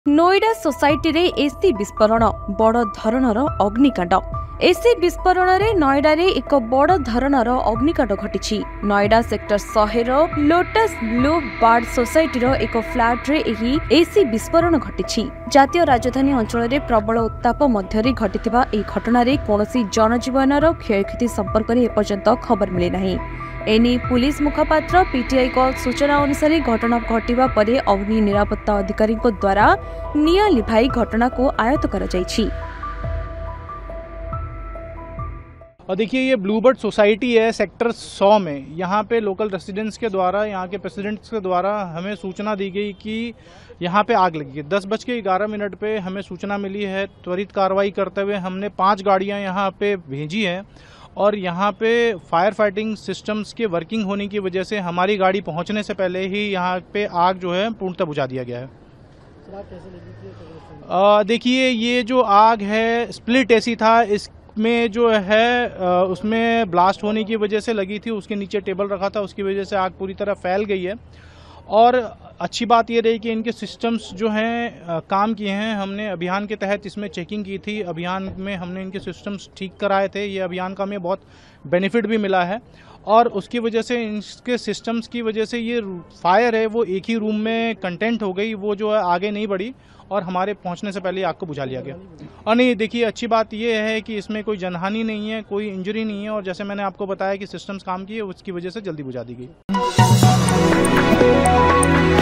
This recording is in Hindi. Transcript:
नोएडा सोसाइटी रे एसी विस्फोरण बड़ धरणर अग्निकांड। एसी विस्फोरण रे नोएडा रे एक बड़ धरणर अग्निकांड घटी। Noida sector 100 lotus blue bird society रो एक फ्लैट रे एही एसी विस्फोरण घटी। जातीय राजधानी अंचल रे प्रबल उत्ताप मध्यरे घटिथिबा एही घटना रे कोनोसी जनजीवनर क्षयक्षति संपर्क रे एपर्यंत खबर मिले नाही। एनी पुलिस मुखपात्र पीटीआई को सूचना अनुसार घटना घटिबा परे अग्नि निरापत्ता अधिकारी द्वारा निया लिभाई घटना को आयत्त करा जायछि। और देखिए, ये ब्लूबर्ड सोसाइटी है सेक्टर 100 में। यहाँ पे लोकल रेसिडेंट्स के द्वारा, यहाँ के प्रेसिडेंट्स के द्वारा हमें सूचना दी गई कि यहाँ पे आग लगी है। 10:11 पे हमें सूचना मिली है। त्वरित कार्रवाई करते हुए हमने 5 गाड़ियाँ यहाँ पे भेजी हैं और यहाँ पे फायर फाइटिंग सिस्टम्स के वर्किंग होने की वजह से हमारी गाड़ी पहुँचने से पहले ही यहाँ पे आग जो है पूर्णतः बुझा दिया गया है। देखिए, ये जो आग है स्प्लिट एसी था। इसमें जो है उसमें ब्लास्ट होने की वजह से लगी थी। उसके नीचे टेबल रखा था, उसकी वजह से आग पूरी तरह फैल गई है। और अच्छी बात ये रही कि इनके सिस्टम्स जो हैं काम किए हैं। हमने अभियान के तहत इसमें चेकिंग की थी। अभियान में हमने इनके सिस्टम्स ठीक कराए थे। ये अभियान का हमें बहुत बेनिफिट भी मिला है और उसकी वजह से इनके सिस्टम्स की वजह से ये फायर है वो एक ही रूम में कंटेंट हो गई। वो जो है आगे नहीं बढ़ी और हमारे पहुंचने से पहले आग को बुझा लिया गया। और नहीं, देखिए, अच्छी बात यह है कि इसमें कोई जनहानि नहीं है, कोई इंजरी नहीं है और जैसे मैंने आपको बताया कि सिस्टम्स काम किए उसकी वजह से जल्दी बुझा दी गई।